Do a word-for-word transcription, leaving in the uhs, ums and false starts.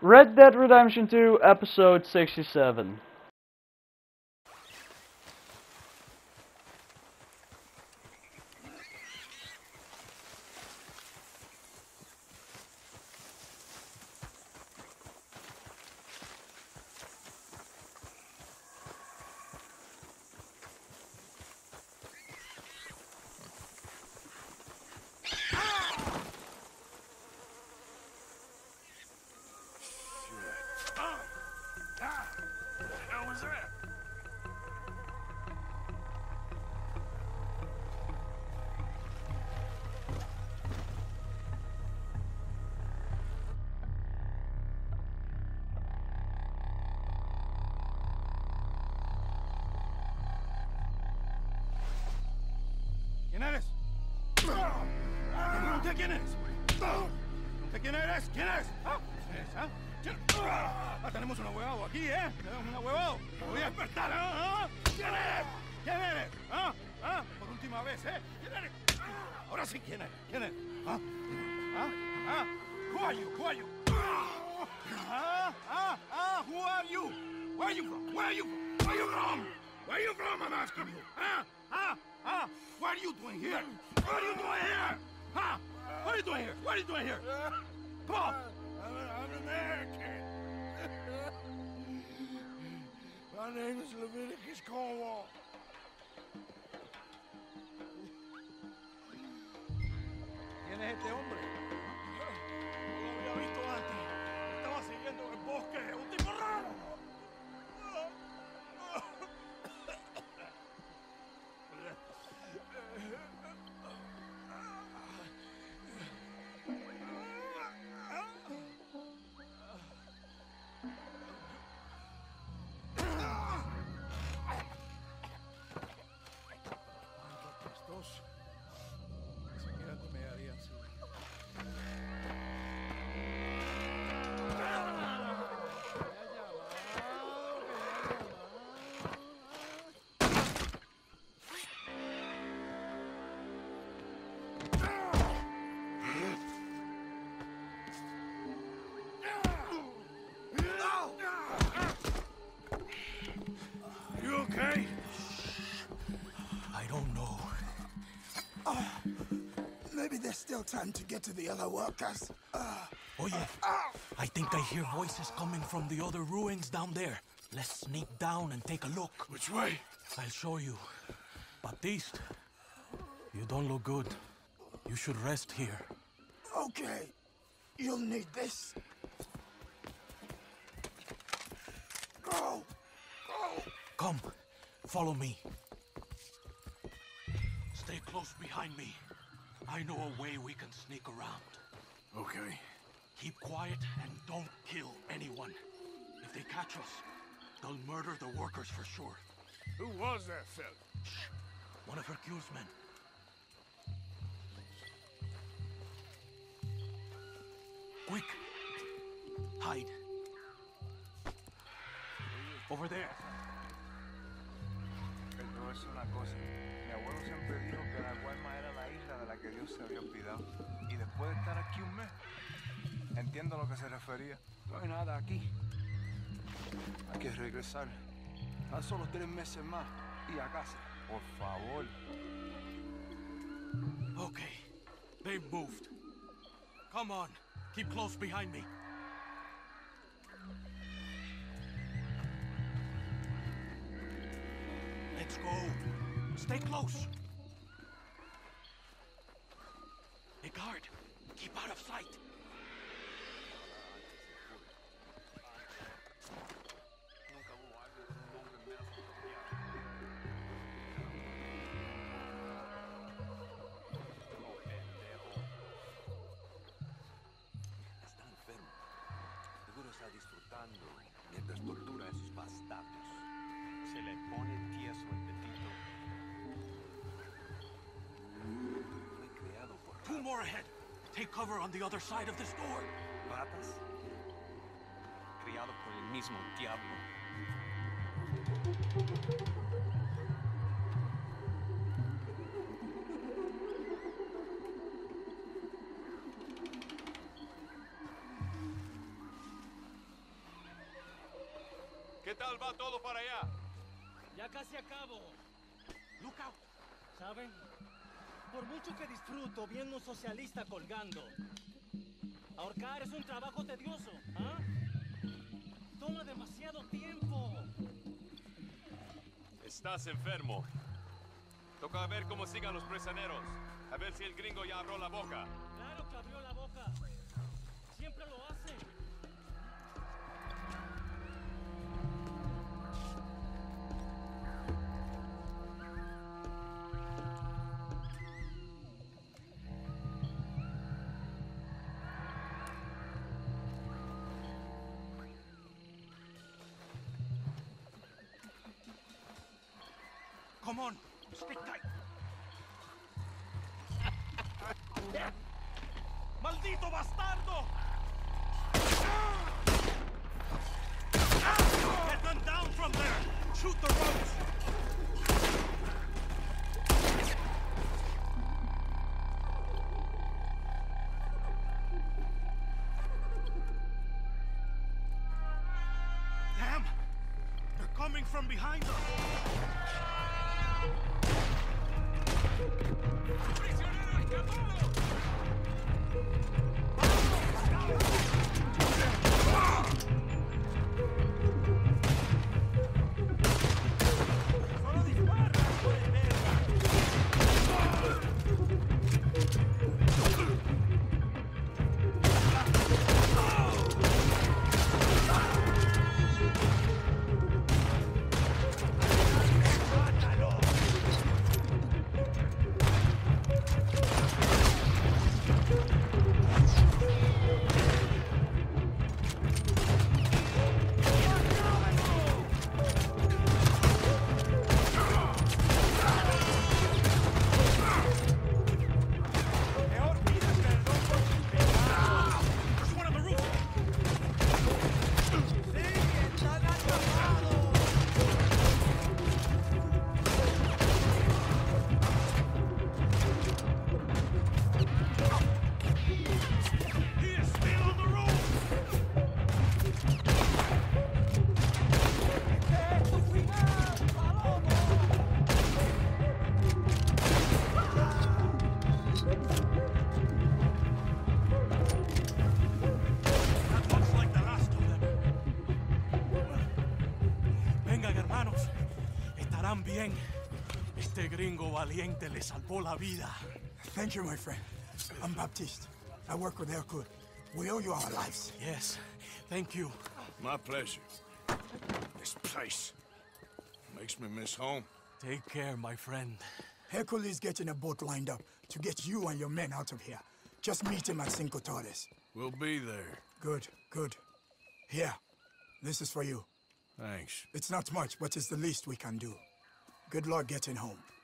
Red Dead Redemption two, Episode sixty-seven. ¿Quién eres? Pregunté quién eres. Pregunté quién eres. ¿Quién eres? ¿Ah? ¿Quién eres? ¿Ah? ¿Quién? Ah, tenemos un ahuevado aquí, ¿eh? Tenemos un ahuevado. Me voy a despertar, ¿eh? ¿Ah? ¿Quién eres? ¿Quién eres? ¿Ah? ¿Ah? Por última vez, ¿eh? ¿Quién eres? Ahora sí, ¿quién eres? ¿Quién eres? ¿Ah? ¿Ah? ¿Ah? Who are you? Who are you? ¿Ah? ¿Ah? ¿Ah? Who are you? Where are you from? Where are you from? Where are you from? Where are you from? I'm asking you. ¿Ah? ¿Ah? ¿Ah? What are you doing here? What are you doing here? Huh? What are you doing here? What are you doing here? Come on! I'm an, I'm an American. My name is Leviticus Cornwall. ¿Quién es este hombre? No lo había visto antes. Me estaba siguiendo en el bosque. ¡Un tipo raro! Okay. I don't know. Uh, maybe there's still time to get to the other workers. Uh, oh yeah, uh, I think I hear voices coming from the other ruins down there. Let's sneak down and take a look. Which way? I'll show you. Baptiste, you don't look good. You should rest here. Okay. You'll need this. Go! Go! Come, follow me. Stay close behind me. I know a way we can sneak around. Okay. Keep quiet and don't kill anyone. If they catch us, they'll murder the workers for sure. Who was that fella? Shh. One of Hercule's men. Quick! Hide. Over there. Pero es una cosa. Mi abuelo siempre dijo que la Guayma era la isla de la que Dios se había olvidado. Y después de estar aquí un mes, entiendo a lo que se refería. No hay nada aquí. Hay que regresar. Tan solo tres meses más y a casa. Por favor. Okay. They've moved. Come on. Keep close behind me. Let's go. Stay close. Hey, guard. Keep out of sight. Está enfermo. Seguro está disfrutando mientras tortura a esos bastardos. Se le pone tieso el petito. Fue creado por Two more ahead. Take cover on the other side of this door. ratas. Criado por el mismo diablo. ¿Qué tal va todo para allá? Ya casi acabo. Look out. ¿Saben? Por mucho que disfruto viendo un socialista colgando, ahorcar es un trabajo tedioso, ¿ah? Toma demasiado tiempo. Estás enfermo. Toca ver cómo sigan los prisioneros. A ver si el gringo ya abrió la boca. Claro que abrió la boca. Siempre lo hace. Come on, stick tight. ¡Maldito bastardo! Get them down from there! Shoot the ropes! Damn! They're coming from behind us! ¡Prisionero escapado! ¡Solo dispara! Bien, este gringo valiente le salvó la vida. Thank you, my friend. I'm Baptiste. I work with Hercule. We owe you our lives. Yes, thank you. My pleasure. This place makes me miss home. Take care, my friend. Hercule is getting a boat lined up to get you and your men out of here. Just meet him at Cinco Torres. We'll be there. Good, good. Here, this is for you. Thanks. It's not much, but it's the least we can do. Good luck getting home.